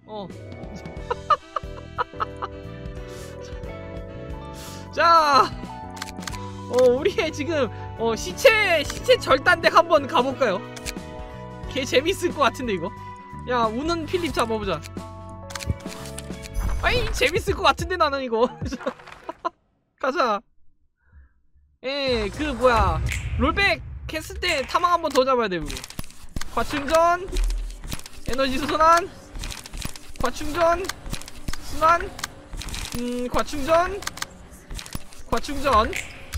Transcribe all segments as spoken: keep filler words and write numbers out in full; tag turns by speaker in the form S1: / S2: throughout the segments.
S1: 어. 자, 어 우리의 지금 어 시체 시체 절단덱 한번 가볼까요? 개 재밌을 것 같은데 이거. 야, 우는 필립 잡아보자. 아이, 재밌을 것 같은데 나는 이거. 가자. 에, 그 뭐야, 롤백 했을 때 타망 한번 더 잡아야 돼 우리. 과충전, 에너지 순환, 과충전, 순환, 음, 과충전, 과충전.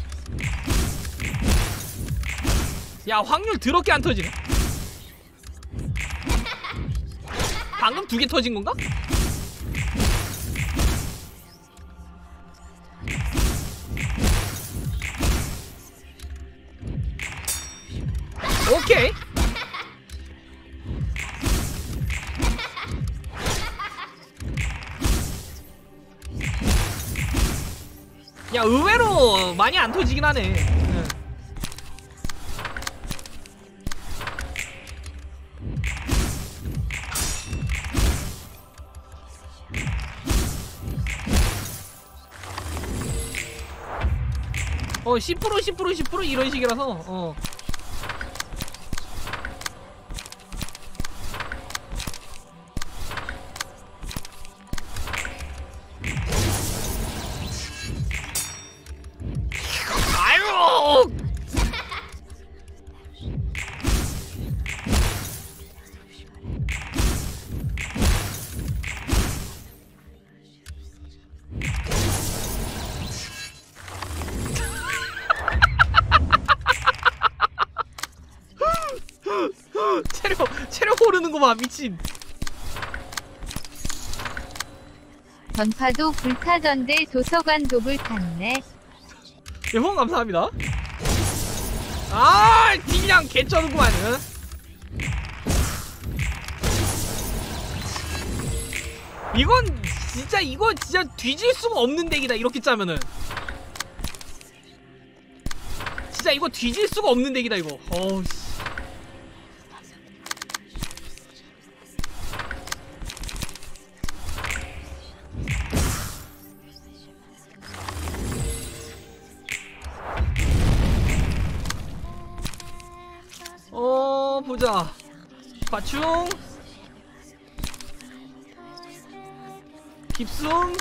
S1: 야, 확률 더럽게 안 터지네. 방금 두 개 터진 건가? 오케이. 야, 의외로 많이 안 터지긴 하네. 응. 어, 십 퍼센트 십 퍼센트 십 퍼센트 이런 식이라서 어. 아유! 체력, 체력 오르는구만, 미친.
S2: 전파도 불타던데 도서관도 불탔네.
S1: 예, 후원 감사합니다. 아, 그냥 개쩌는구만. 응? 이건 진짜, 이거 진짜 뒤질 수가 없는 덱이다, 이렇게 짜면은. 진짜 이거 뒤질 수가 없는 덱이다, 이거. 어우, 씨. 어, 보자. 과충, 깁숭,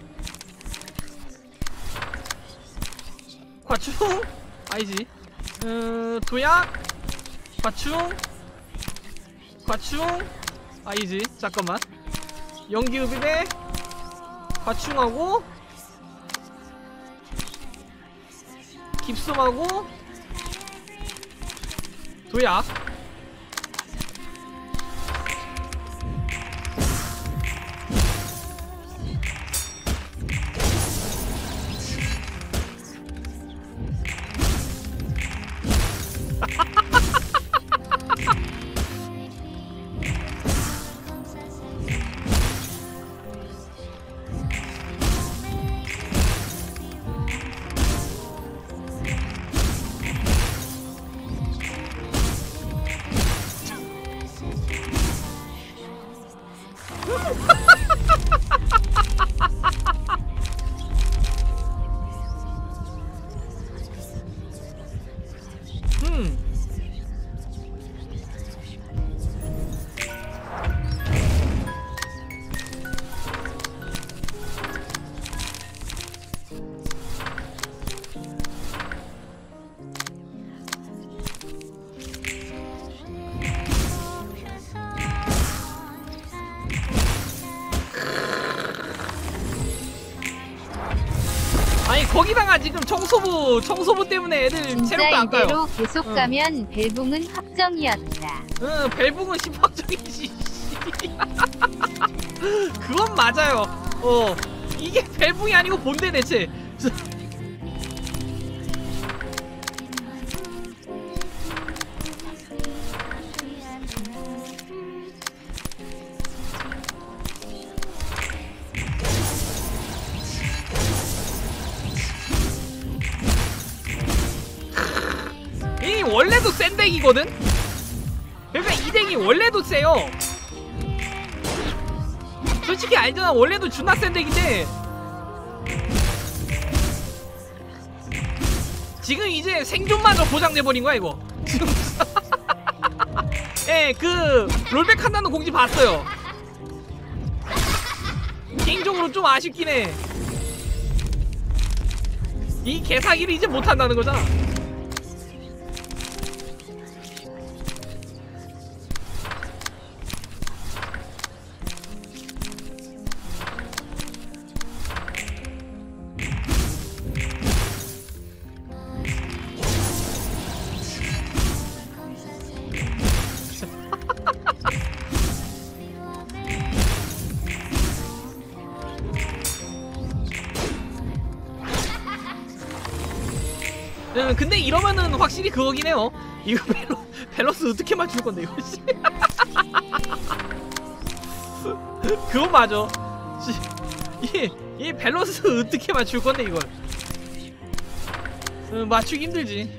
S1: 과충, 아니지. 음, 도약, 과충, 과충, 아니지. 잠깐만. 연기흡입에 과충하고 깁숭하고 도약. 음. 아니, 거기다가 지금 청소부 청소부 때문에 애들
S2: 진짜
S1: 체력도 안 까요.
S2: 이대로 계속
S1: 응.
S2: 가면 벨붕은 확정이었다.
S1: 응, 벨붕은 십확정이지. 그건 맞아요. 어, 이게 벨붕이 아니고 뭔데 대체. 이 원래도 센 덱이거든? 그러니까 이 덱이 원래도 세요. 솔직히 알잖아. 원래도 존나 센 덱인데 지금 이제 생존마저 보장돼버린 거야 이거. 지금 예, 그 롤백 한다는 공지 봤어요. 개인적으로 좀 아쉽긴 해. 이 개사기를 이제 못한다는 거잖아. 음, 근데 이러면은 확실히 그거긴 해요. 이거 밸러, 밸런스 어떻게 맞출 건데 이거. 그거 맞아. 이, 이 밸런스 어떻게 맞출 건데 이걸. 음, 맞추기 힘들지.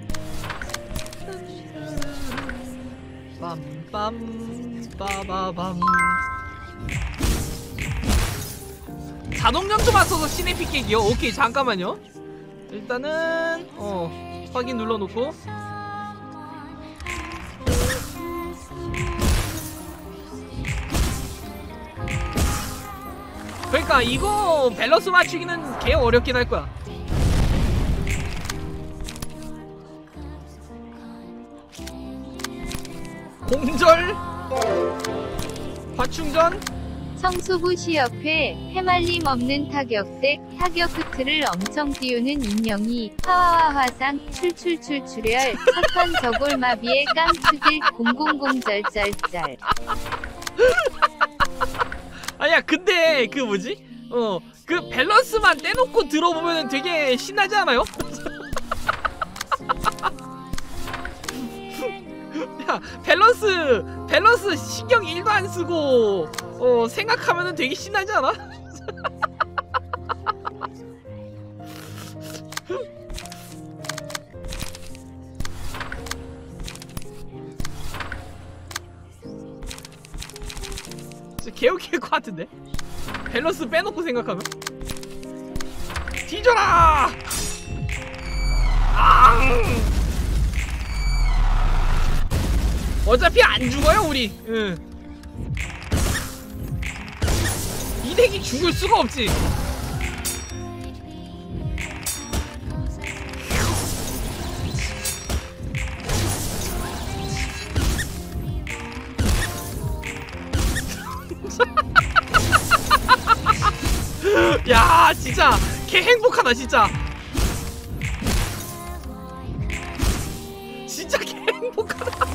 S1: 빰빰 빠바밤. 자동 점수만 써서 시네픽 깨기요? 오케이, 잠깐만요. 일단은 어 확인 눌러놓고 그러니까 이거 밸런스 맞추기는 개 어렵긴 할 거야. 공절 과충전
S2: 성수부 시협회 해말림 없는 타격덱 타격 끝을 엄청 띄우는 인형이 화화화 화상 출출출출혈 첫판 저골마비의 깡투딜 공공공 절절절.
S1: 아니야 근데 그 뭐지? 어 그 밸런스만 떼놓고 들어보면 되게 신나지 않아요? 야 밸런스 밸런스 신경 일도 안 쓰고 어 생각하면은 되게 신나지 않아? 진짜 개웃길 것 같은데? 밸런스 빼놓고 생각하면? 뒤져라! 앙! 어차피 안 죽어요 우리. 응. 이 덱이 죽을 수가 없지. 야 진짜 개 행복하다 진짜. 진짜 개 행복하다.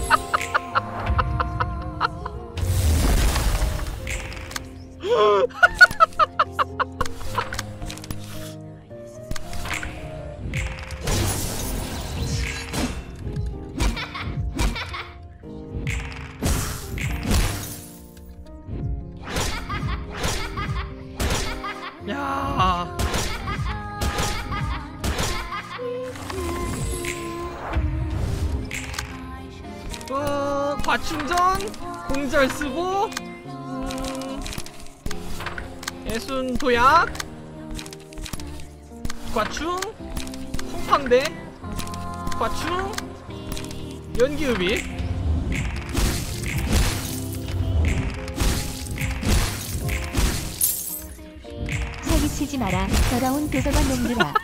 S1: 야. 어, 과충전 공절 쓰고 음, 애순 도약 과충 콩팡대 과충 연기흡입.
S3: 사기치지 마라 더러운 도서관 놈들아.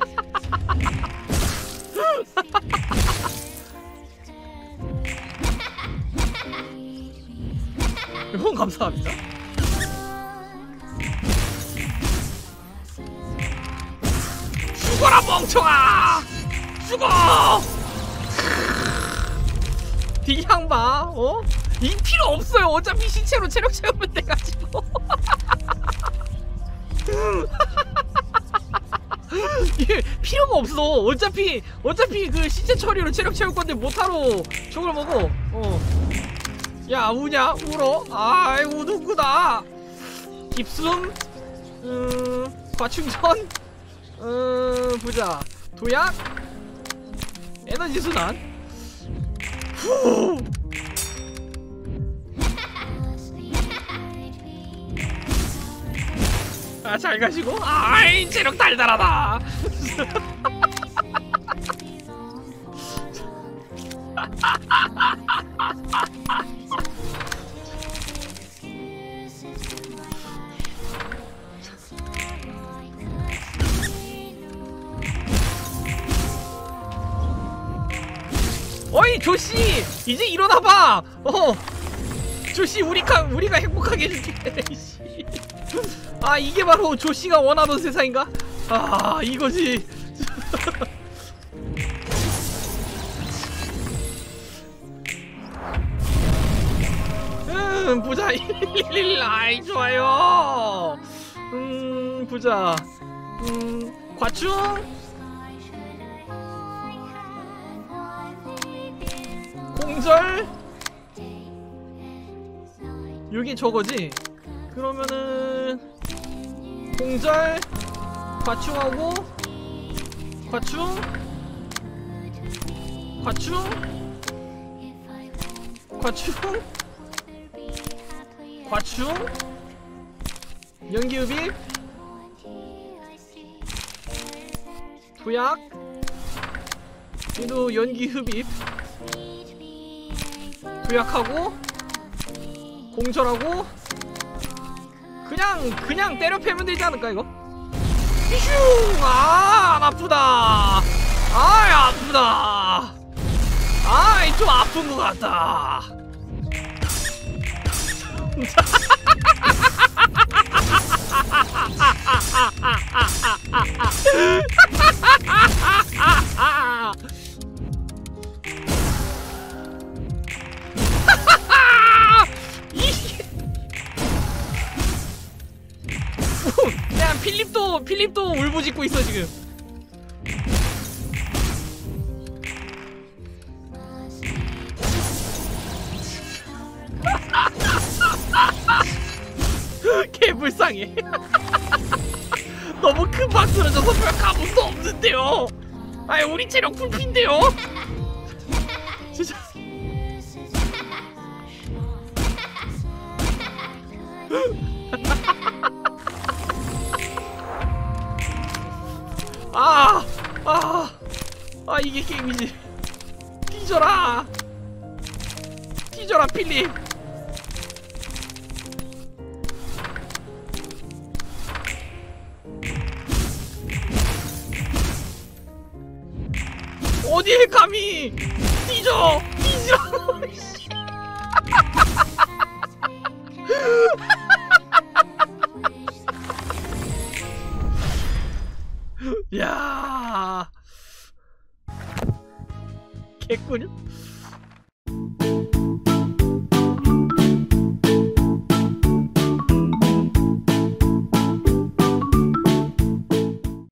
S1: 여러분 감사합니다. 죽어라 멍청아! 죽어! 딜향봐 어? 이 필요 없어요. 어차피 시체로 체력 채우면 돼가지고. 이게 필요가 없어. 어차피 어차피 그 시체 처리로 체력 채울 건데 못하러 저걸 먹어. 어. 야 우냐 울어. 아이 우는구나. 입숨 음 과충전 음 보자 도약 에너지 순환 후 아, 잘 가시고. 아이, 체력 달달하다. 어이, 조씨, 이제 일어나봐. 어, 조씨, 우리가 우리가 행복하게 해줄게. 아, 이게 바로 조씨가 원하던 세상인가? 아, 이거지. 음, 보자. 아이, 좋아요. 음, 보자. 음, 과충. 공절. 여기 저거지? 그러면은 공절, 과충하고 과충, 과충, 과충, 과충, 연기흡입, 도약, 얘도 연기흡입, 도약하고 공절하고 그냥 그냥 때려 패면 되지 않을까 이거? 휘슝! 아, 안 아프다. 아이, 아프다. 아이, 좀 아픈 것 같다. 야, 필립도 필립도 울부짖고 있어 지금. 개불쌍해. 너무 금방 쓰러져서 별 감흥도 없는데요. 아이, 우리 체력 풀핀데요. 진짜. 아, 아, 아, 이게 게임이지. 뒤져라, 뒤져라, 필립. 어디에 감히 뒤져, 뒤져. 야, 개꿀.